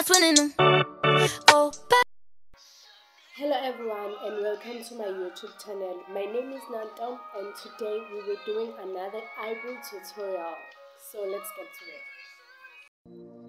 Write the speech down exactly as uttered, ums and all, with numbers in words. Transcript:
Not winning them. Oh, Hello everyone and welcome to my YouTube channel. My name is Nantom and today we will be doing another eyebrow tutorial. So let's get to it.